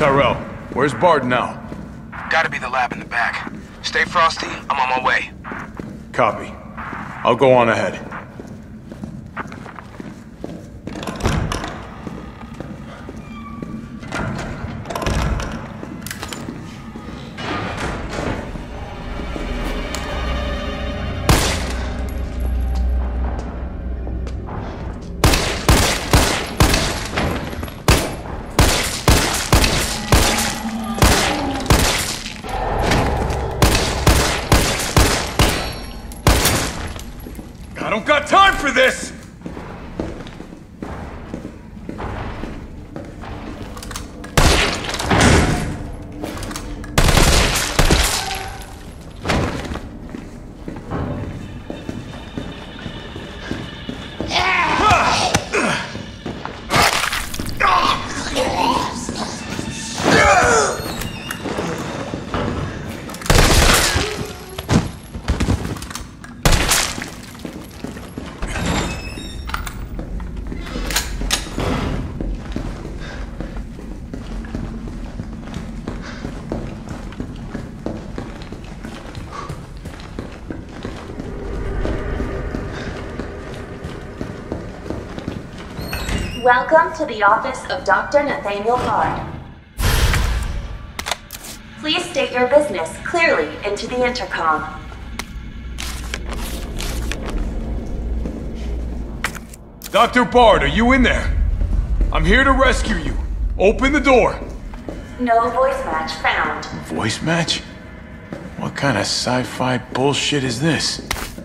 Tyrell, where's Bard now? Gotta be the lab in the back. Stay frosty, I'm on my way. Copy. I'll go on ahead. I don't got time for this! Welcome to the office of Dr. Nathaniel Bard. Please state your business clearly into the intercom. Dr. Bard, are you in there? I'm here to rescue you. Open the door. No voice match found. Voice match? What kind of sci-fi bullshit is this?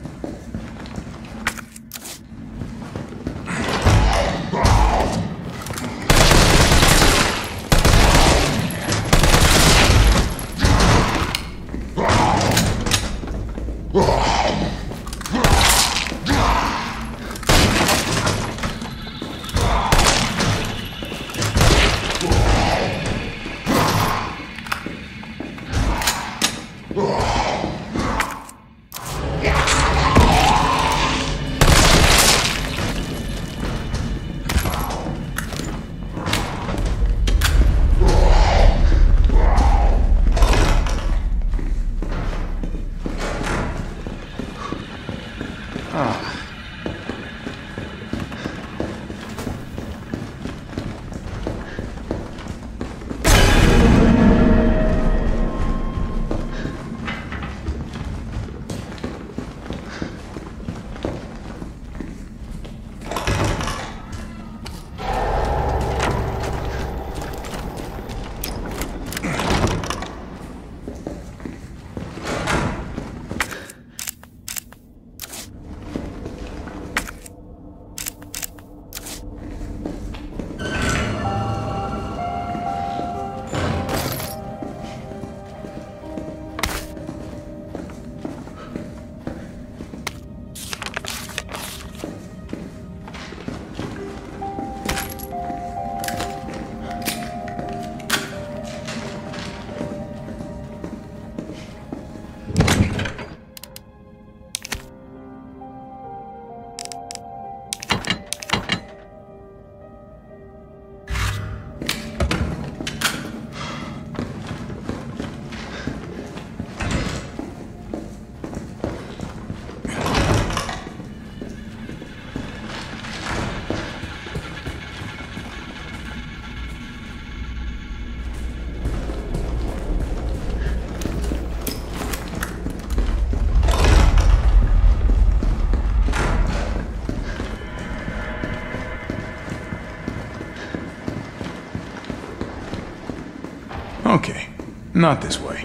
Okay, not this way.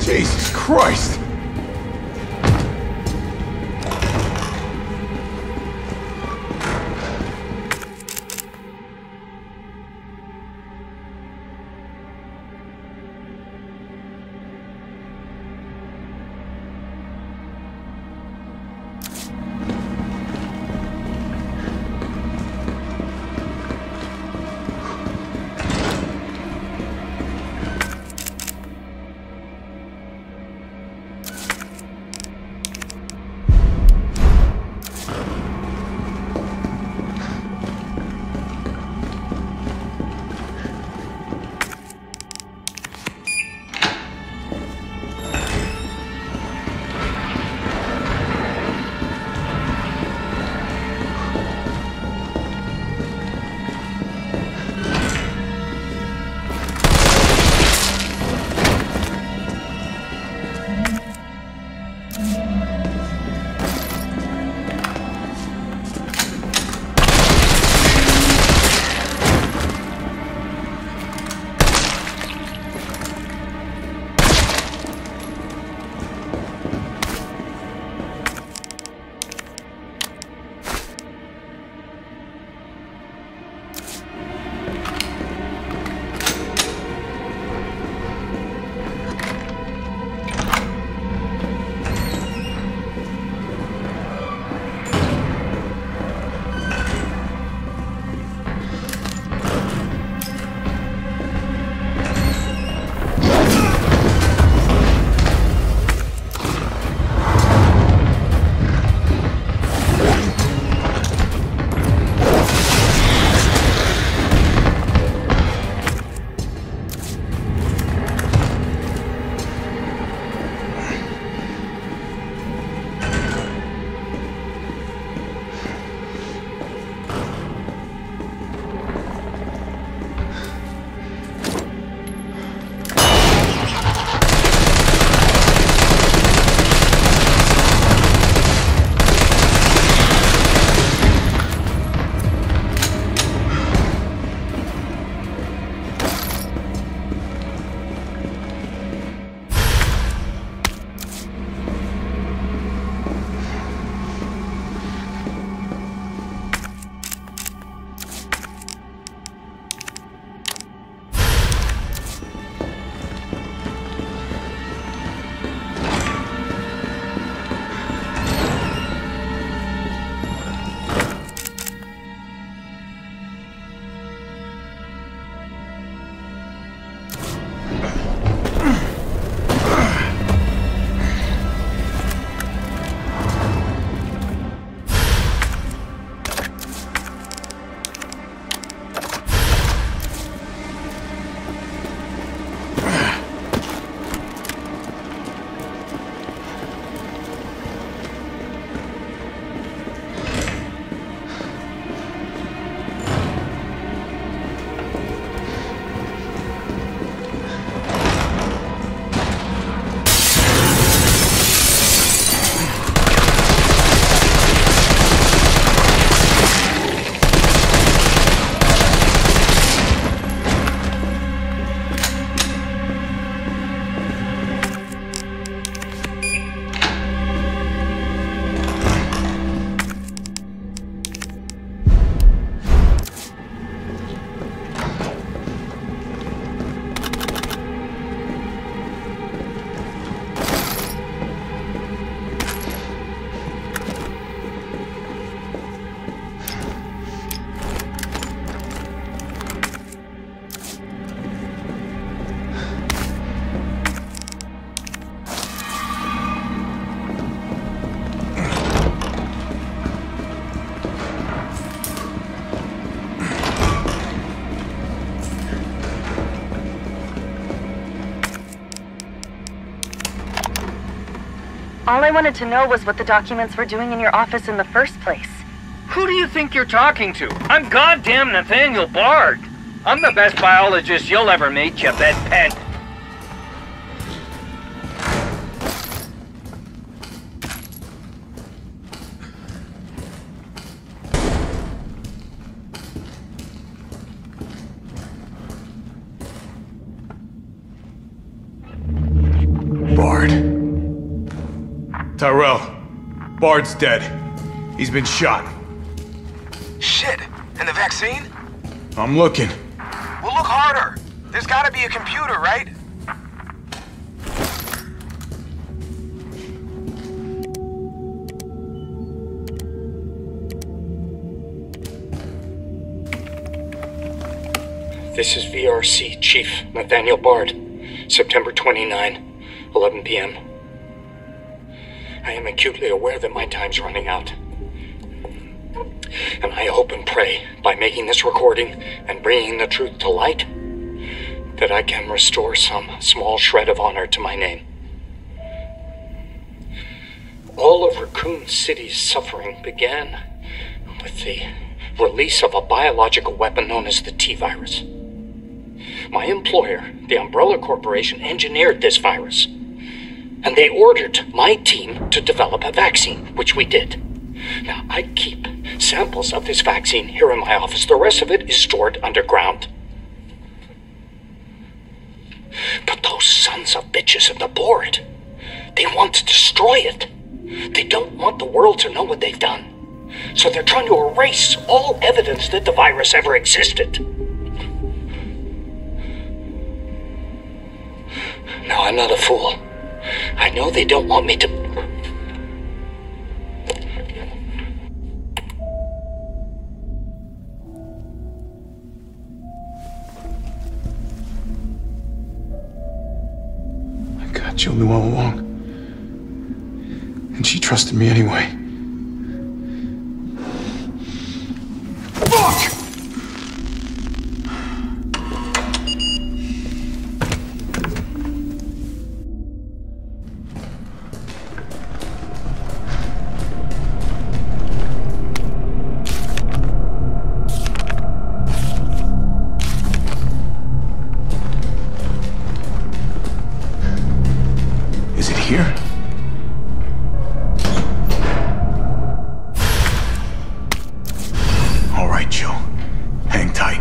Jesus Christ! All I wanted to know was what the documents were doing in your office in the first place. Who do you think you're talking to? I'm goddamn Nathaniel Bard. I'm the best biologist you'll ever meet, you bedpan. Bard. Tyrell, Bard's dead. He's been shot. Shit. And the vaccine? I'm looking. Well, look harder. There's gotta be a computer, right? This is VRC Chief Nathaniel Bard, September 29, 11 p.m. I am acutely aware that my time's running out. And I hope and pray, by making this recording and bringing the truth to light, that I can restore some small shred of honor to my name. All of Raccoon City's suffering began with the release of a biological weapon known as the T-Virus. My employer, the Umbrella Corporation, engineered this virus. And they ordered my team to develop a vaccine, which we did. Now, I keep samples of this vaccine here in my office. The rest of it is stored underground. But those sons of bitches at the board, they want to destroy it. They don't want the world to know what they've done. So they're trying to erase all evidence that the virus ever existed. Now, I'm not a fool. I know they don't want me to... My God, Jill knew all along. And she trusted me anyway. Fuck! Here? All right, Jill. Hang tight.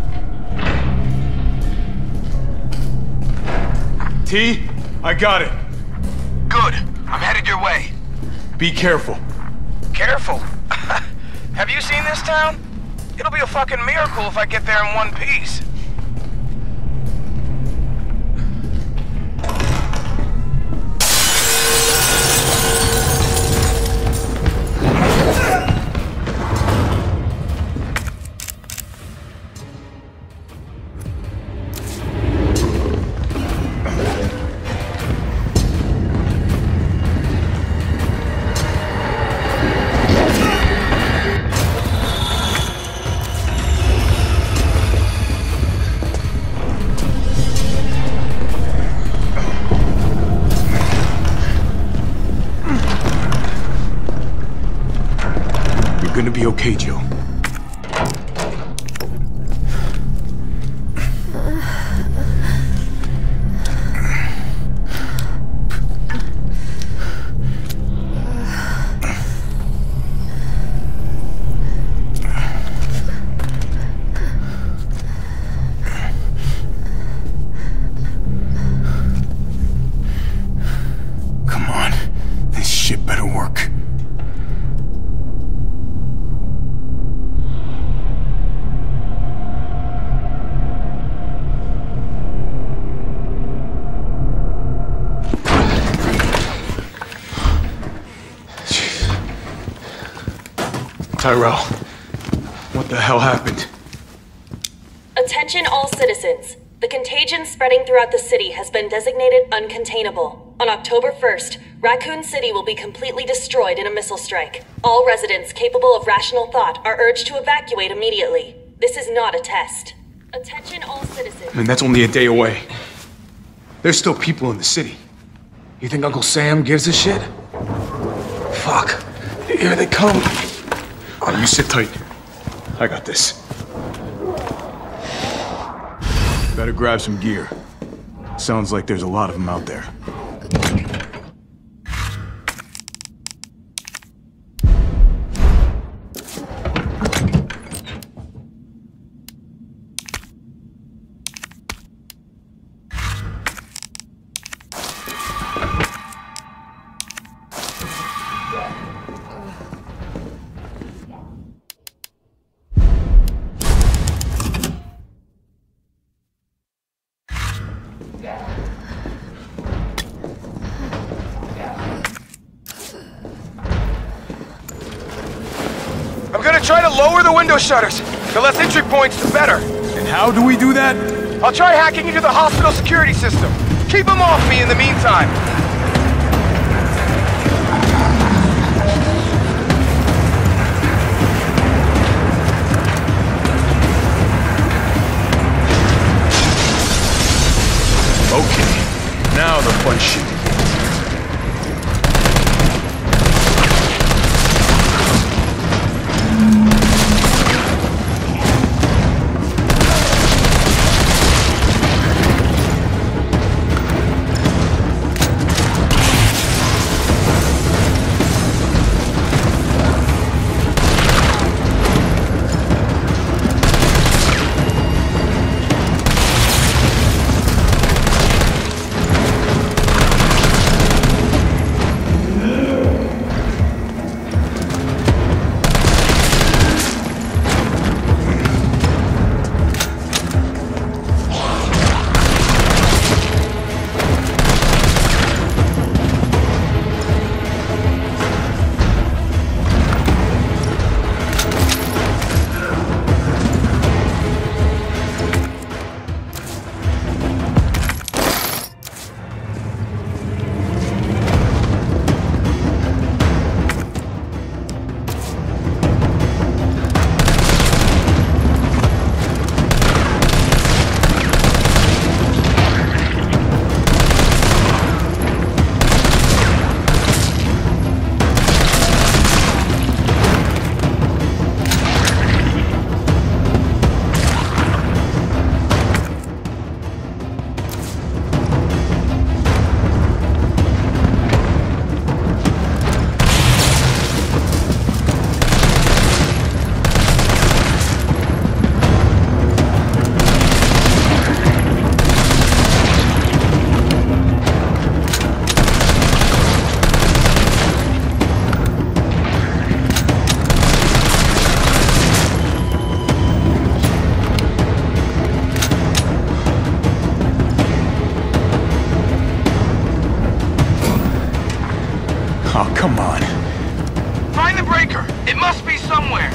T, I got it. Good. I'm headed your way. Be careful. Careful. Have you seen this town? It'll be a fucking miracle if I get there in one piece. Gonna be okay, Jill. Come on, this shit better work. Tyrell, what the hell happened? Attention all citizens. The contagion spreading throughout the city has been designated uncontainable. On October 1st, Raccoon City will be completely destroyed in a missile strike. All residents capable of rational thought are urged to evacuate immediately. This is not a test. Attention all citizens. I mean, that's only a day away. There's still people in the city. You think Uncle Sam gives a shit? Fuck. Here they come. Oh, you sit tight. I got this. Better grab some gear. Sounds like there's a lot of them out there. lower the window shutters. The less entry points, the better. And how do we do that? I'll try hacking into the hospital security system. Keep them off me in the meantime. Okay, now the fun shit. Oh, come on. Find the breaker. It must be somewhere.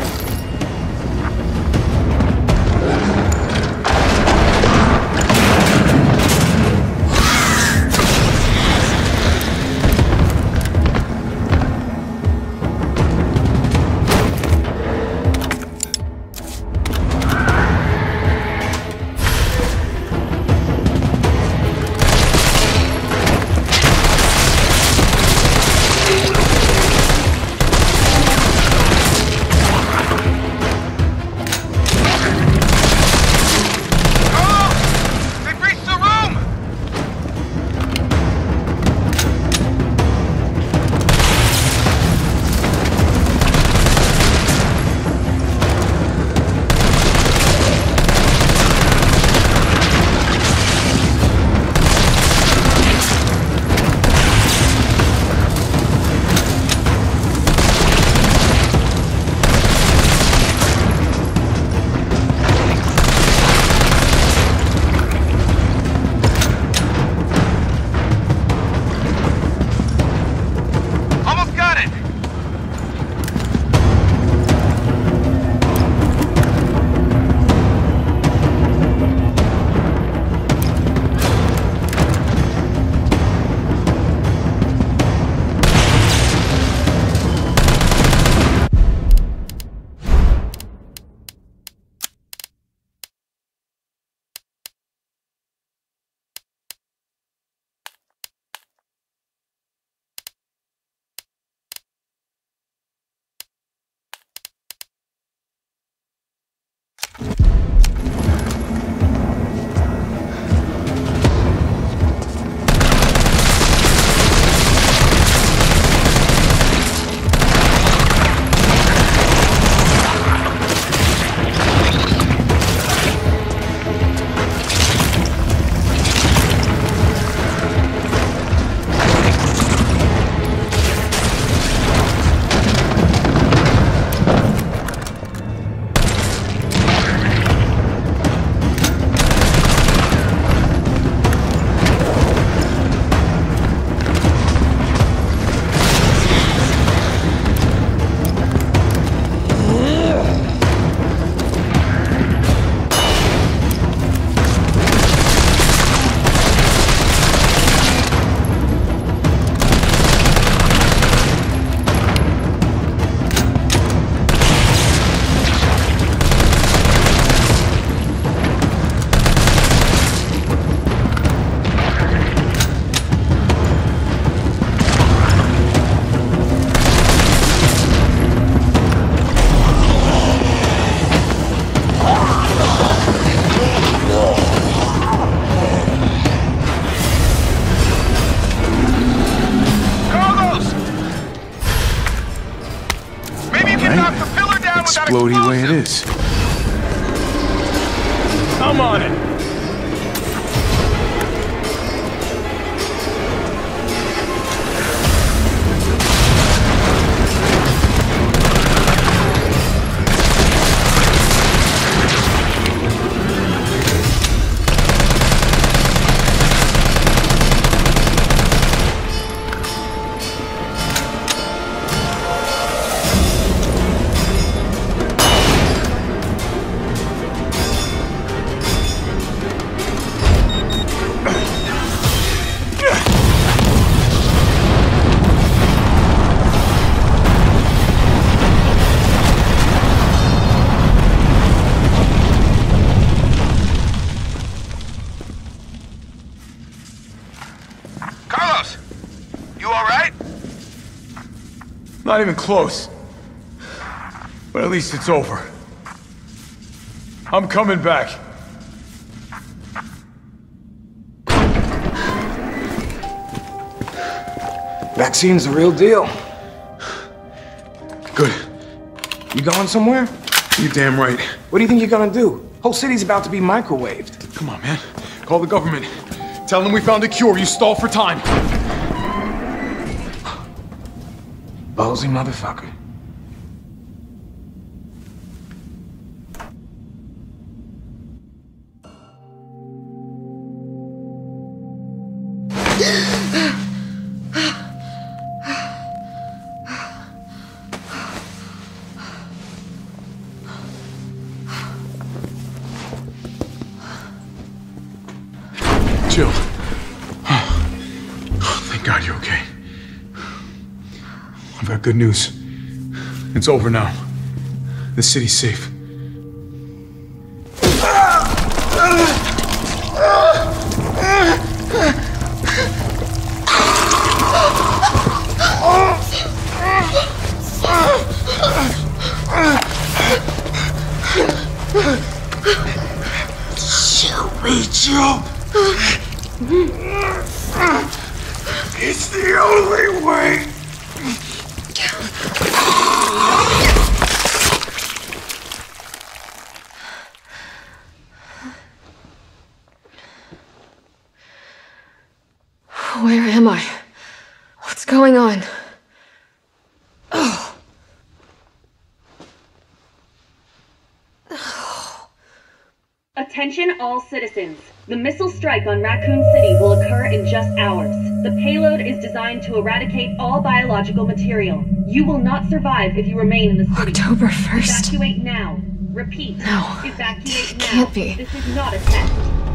floaty way it is. I'm on it. Not even close. But at least it's over. I'm coming back. Vaccine's the real deal. Good. You going somewhere? You're damn right. What do you think you're gonna do? Whole city's about to be microwaved. Come on, man. Call the government. Tell them we found a cure. You stall for time. Ballsy motherfucker. Jill. Thank God you're okay. I've got good news. It's over now. The city's safe. Shoot me, Jill. It's the only way. Where am I? What's going on? Oh. Attention all citizens. The missile strike on Raccoon City will occur in just hours. The payload is designed to eradicate all biological material. You will not survive if you remain in the city. October 1st? Evacuate now. Repeat. No. Evacuate now. Can't be. This is not a test.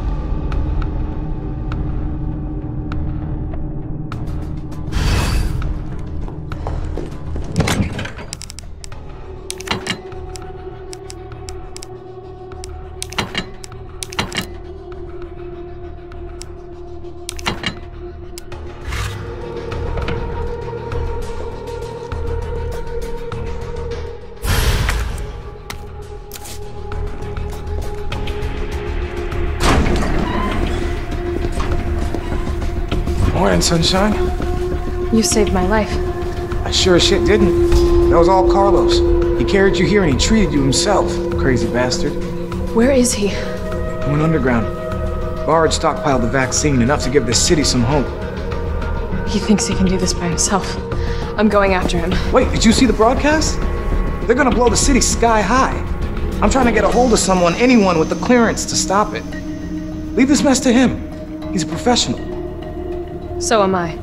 Morning, sunshine. You saved my life. I sure as shit didn't. That was all Carlos. He carried you here and he treated you himself, crazy bastard. Where is he? He went underground. Bard stockpiled the vaccine, enough to give the city some hope. He thinks he can do this by himself. I'm going after him. Wait, did you see the broadcast? They're gonna blow the city sky high. I'm trying to get a hold of someone, anyone with the clearance to stop it. Leave this mess to him. He's a professional. So am I.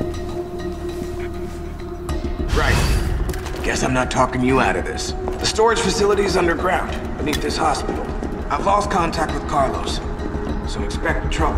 Right. Guess I'm not talking you out of this. The storage facility is underground, beneath this hospital. I've lost contact with Carlos, so expect trouble.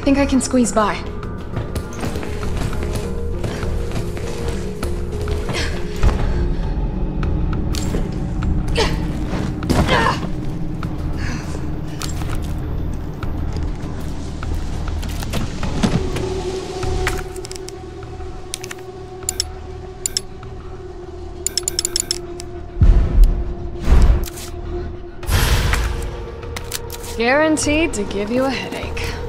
think I can squeeze by. Guaranteed to give you a headache.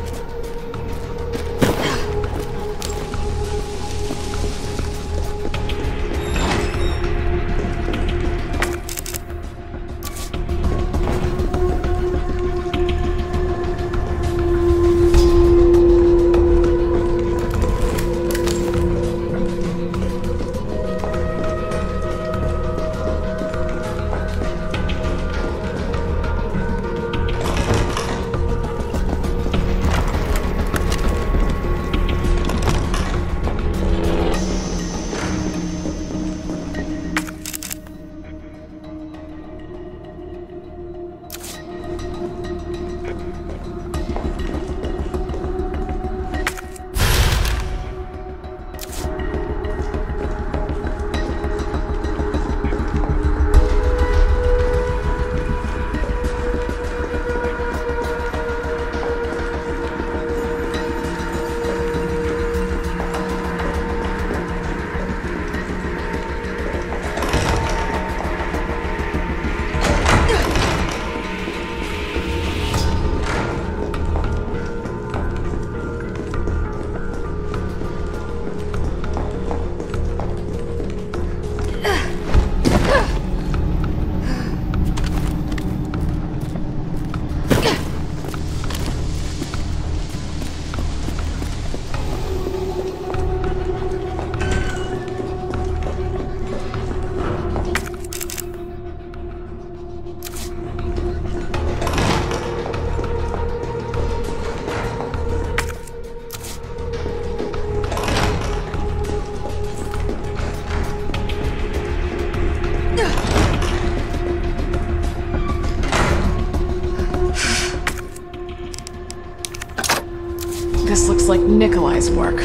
This looks like Nikolai's work.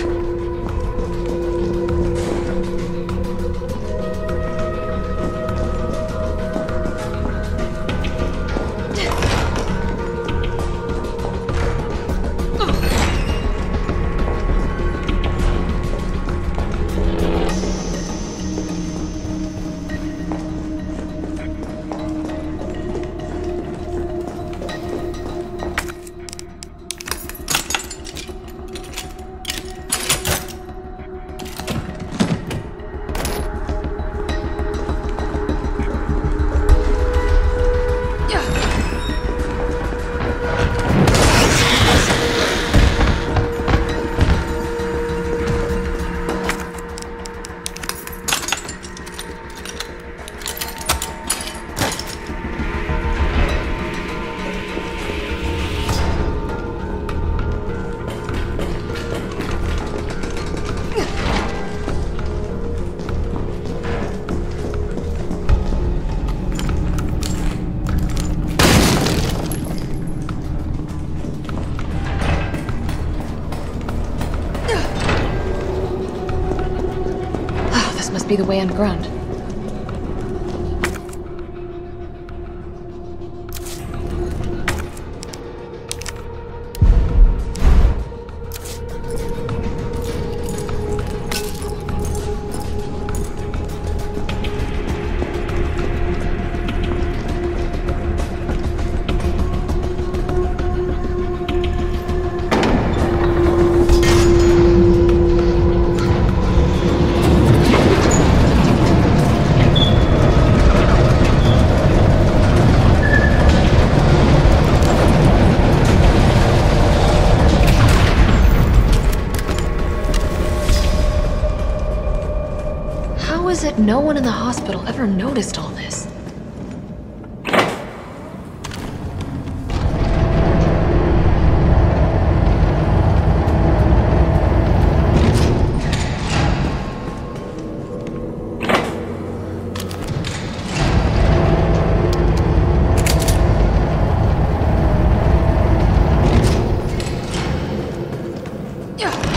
Must be the way underground. How is it no one in the hospital ever noticed all this? Yeah.